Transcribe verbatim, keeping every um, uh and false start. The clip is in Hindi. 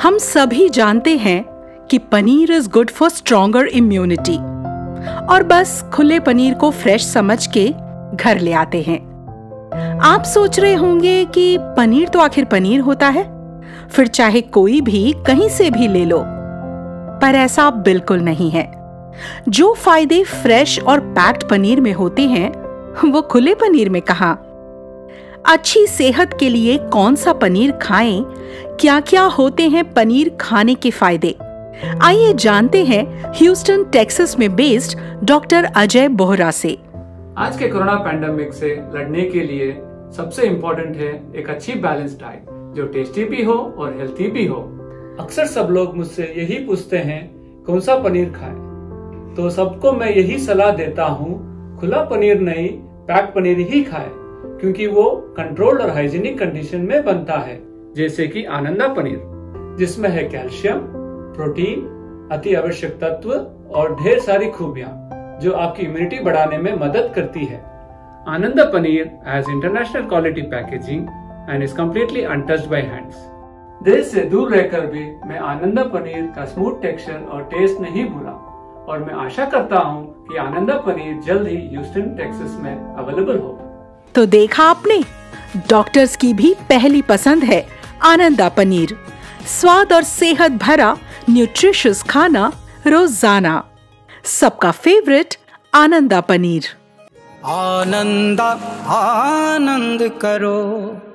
हम सभी जानते हैं कि paneer is good for stronger immunity, और बस खुले पनीर को फ्रेश समझ के घर ले आते हैं। आप सोच रहे होंगे कि पनीर तो आखिर पनीर होता है, फिर चाहे कोई भी कहीं से भी ले लो। पर ऐसा बिल्कुल नहीं है। जो फायदे फ्रेश और पैक्ड पनीर में होते हैं, वो खुले पनीर में कहां। अच्छी सेहत के लिए कौन सा पनीर खाएं, क्या क्या होते हैं पनीर खाने के फायदे, आइए जानते हैं ह्यूस्टन टेक्सास में बेस्ड डॉक्टर अजय बोहरा से। आज के कोरोना पैंडेमिक से लड़ने के लिए सबसे इम्पोर्टेंट है एक अच्छी बैलेंस डाइट जो टेस्टी भी हो और हेल्थी भी हो। अक्सर सब लोग मुझसे यही पूछते हैं कौन सा पनीर खाएं, तो सबको मैं यही सलाह देता हूँ, खुला पनीर नहीं पैक्ड पनीर ही खाएं, क्योंकि वो कंट्रोल्ड और हाइजीनिक कंडीशन में बनता है। जैसे कि आनंदा पनीर, जिसमें है कैल्शियम, प्रोटीन, अति आवश्यक तत्व और ढेर सारी खूबियां जो आपकी इम्यूनिटी बढ़ाने में मदद करती है। Ananda paneer has international quality packaging and is completely untouched by hands. देश से दूर रहकर भी मैं आनंदा पनीर का स्मूथ टेक्सचर और टेस्ट नहीं भूला, और मैं आशा करता हूँ कि आनंदा पनीर जल्द ही ह्यूस्टन टेक्सास में अवेलेबल होगा। तो देखा आपने, डॉक्टर्स की भी पहली पसंद है आनंदा पनीर। स्वाद और सेहत भरा न्यूट्रिशियस खाना रोजाना, सबका फेवरेट आनंदा पनीर। आनंदा आनंद करो।